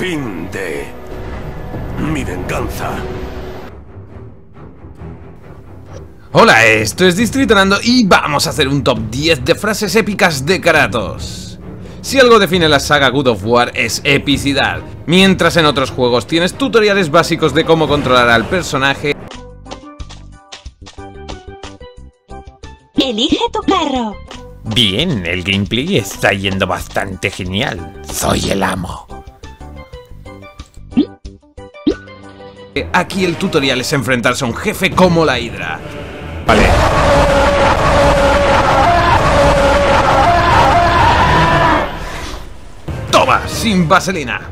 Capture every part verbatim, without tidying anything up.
fin de mi venganza. Hola, esto es Distritonando y vamos a hacer un top diez de frases épicas de Kratos. Si algo define la saga God of War es epicidad, mientras en otros juegos tienes tutoriales básicos de cómo controlar al personaje. Elige tu carro. Bien, el gameplay está yendo bastante genial. Soy el amo. Aquí el tutorial es enfrentarse a un jefe como la Hidra. Vale. ¡Toma! Sin vaselina.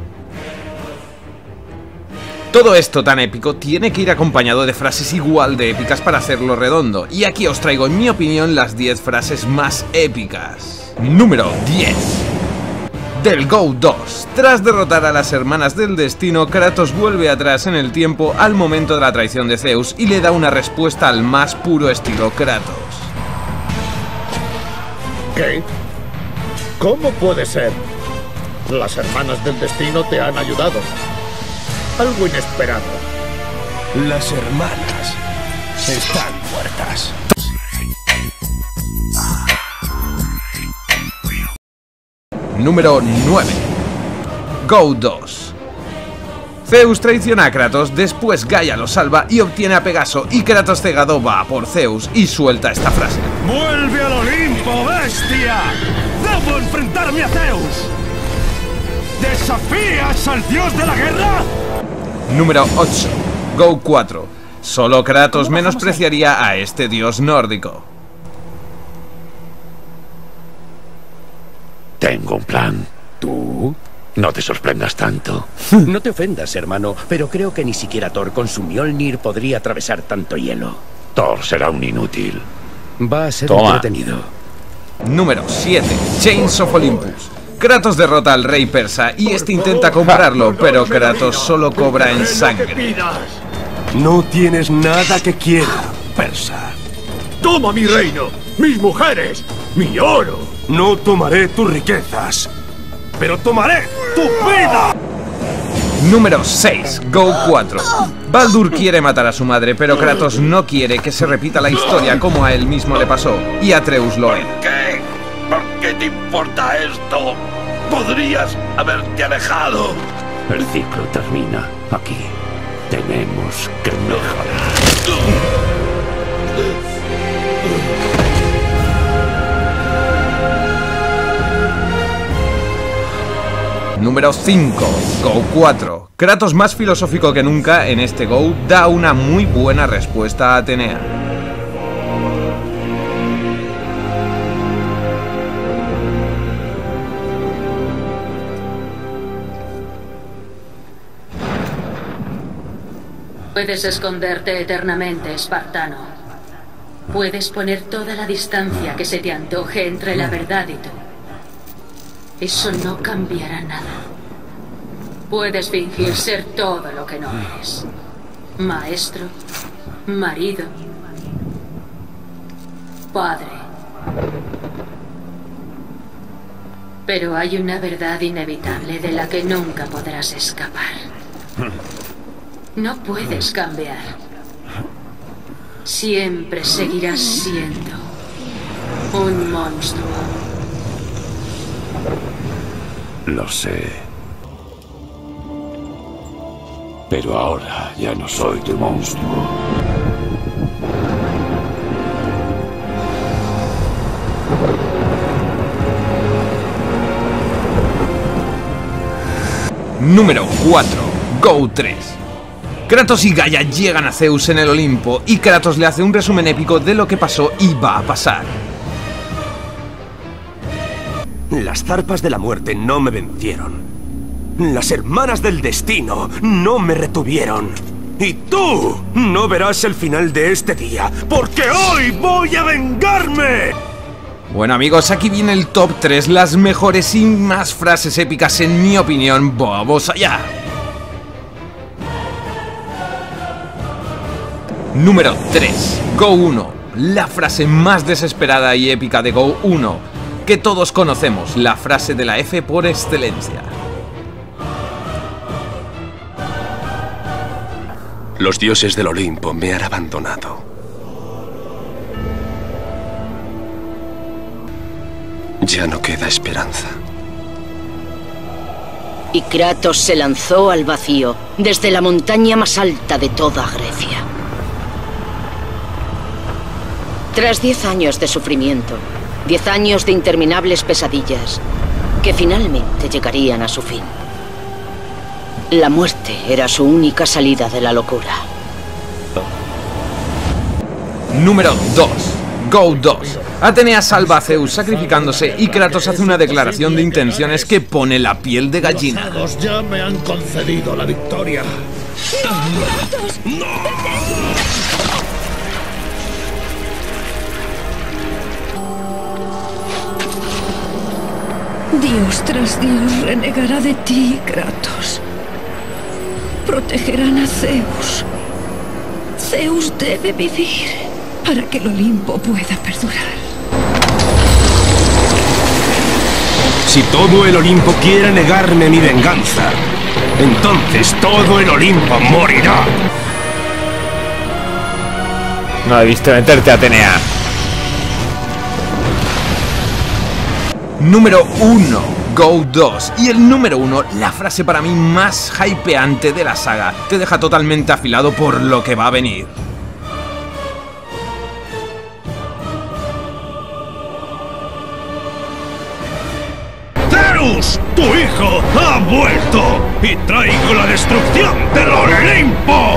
Todo esto tan épico tiene que ir acompañado de frases igual de épicas para hacerlo redondo. Y aquí os traigo, en mi opinión, las diez frases más épicas. Número diez. Del God dos. Tras derrotar a las hermanas del destino, Kratos vuelve atrás en el tiempo al momento de la traición de Zeus y le da una respuesta al más puro estilo Kratos. ¿Qué? ¿Cómo puede ser? Las hermanas del destino te han ayudado. Algo inesperado. Las hermanas están muertas. Número nueve. God dos. Zeus traiciona a Kratos, después Gaia lo salva y obtiene a Pegaso, y Kratos cegado va por Zeus y suelta esta frase. ¡Vuelve al Olimpo, bestia! ¡Debo enfrentarme a Zeus! ¿Desafías al dios de la guerra? Número ocho. God cuatro. Solo Kratos menospreciaría a este dios nórdico. Tengo un plan. ¿Tú? No te sorprendas tanto. No te ofendas, hermano, pero creo que ni siquiera Thor con su Mjolnir podría atravesar tanto hielo. Thor será un inútil. Va a ser Toma. entretenido. Número siete. Chains of Olympus. Kratos derrota al rey persa y este intenta comprarlo, pero Kratos solo cobra en sangre. No tienes nada que quiera, persa. ¡Toma mi reino! ¡Mis mujeres! ¡Mi oro! No tomaré tus riquezas, pero tomaré tu vida. Número seis. God cuatro. Baldur quiere matar a su madre, pero Kratos no quiere que se repita la historia como a él mismo le pasó, y Atreus lo hereda. ¿Qué? ¿Por qué te importa esto? Podrías haberte alejado. El ciclo termina aquí. Tenemos que mejorar. Número cinco. God cuatro. Kratos, más filosófico que nunca en este Go, da una muy buena respuesta a Atenea. Puedes esconderte eternamente, espartano. Puedes poner toda la distancia que se te antoje entre la verdad y tú. Eso no cambiará nada. Puedes fingir ser todo lo que no eres. Maestro, marido, padre. Pero hay una verdad inevitable de la que nunca podrás escapar. No puedes cambiar. Siempre seguirás siendo un monstruo. Lo sé. Pero ahora ya no soy tu monstruo. Número cuatro. God tres. Kratos y Gaia llegan a Zeus en el Olimpo y Kratos le hace un resumen épico de lo que pasó y va a pasar. Las zarpas de la muerte no me vencieron. Las hermanas del destino no me retuvieron. Y tú no verás el final de este día, porque hoy voy a vengarme. Bueno amigos, aquí viene el top tres, las mejores y más frases épicas en mi opinión. ¡Vamos allá! Número tres. Go uno. La frase más desesperada y épica de Go uno, que todos conocemos, la frase de la F por excelencia. Los dioses del Olimpo me han abandonado. Ya no queda esperanza. Y Kratos se lanzó al vacío, desde la montaña más alta de toda Grecia. Tras diez años de sufrimiento, diez años de interminables pesadillas, que finalmente llegarían a su fin. La muerte era su única salida de la locura. Número dos. Go dos. Atenea salva a Zeus sacrificándose y Kratos hace una declaración de intenciones que pone la piel de gallina. Los magos ya me han concedido la victoria. Dios tras Dios renegará de ti, Kratos. Protegerán a Zeus. Zeus debe vivir para que el Olimpo pueda perdurar. Si todo el Olimpo quiere negarme mi venganza, entonces todo el Olimpo morirá. No debiste meterte, Atenea. Número uno. Go dos. Y el número uno, la frase para mí más hypeante de la saga. Te deja totalmente afilado por lo que va a venir. ¡Zeus! ¡Tu hijo ha vuelto! ¡Y traigo la destrucción del Olimpo!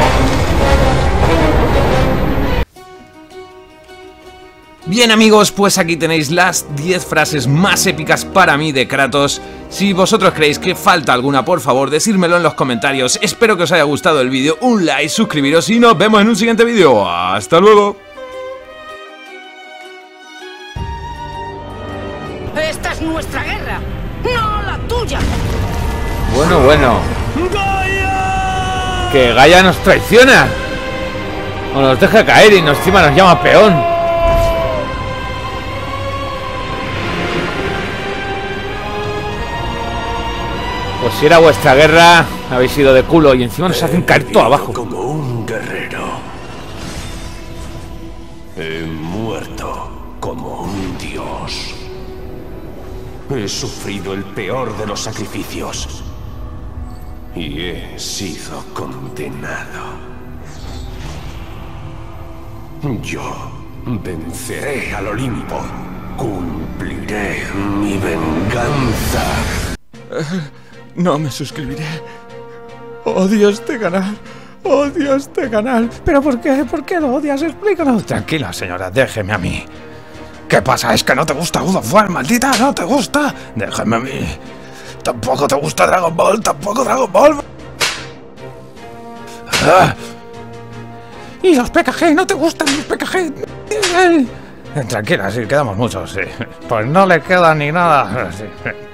Bien amigos, pues aquí tenéis las diez frases más épicas para mí de Kratos. Si vosotros creéis que falta alguna, por favor, decírmelo en los comentarios. Espero que os haya gustado el vídeo, un like, suscribiros y nos vemos en un siguiente vídeo. ¡Hasta luego! ¡Esta es nuestra guerra! ¡No la tuya! Bueno, bueno. ¡Gaia! Que Gaia nos traiciona. O nos deja caer y nos, encima nos llama peón. Pues si era vuestra guerra, habéis ido de culo y encima nos hacen caer todo abajo. Como un guerrero. He muerto como un dios. He sufrido el peor de los sacrificios. Y he sido condenado. Yo venceré al Olimpo. Cumpliré mi venganza. No me suscribiré. Odio este canal. Odio este canal. ¿Pero por qué? ¿Por qué lo odias? Explícalo. Tranquila, señora, déjeme a mí. ¿Qué pasa? ¿Es que no te gusta God of War, maldita? ¿No te gusta? Déjame a mí. Tampoco te gusta Dragon Ball. Tampoco Dragon Ball. Ah. ¿Y los P K G? ¿No te gustan los P K G? Tranquila, sí, quedamos muchos, sí. Pues no le queda ni nada. Sí.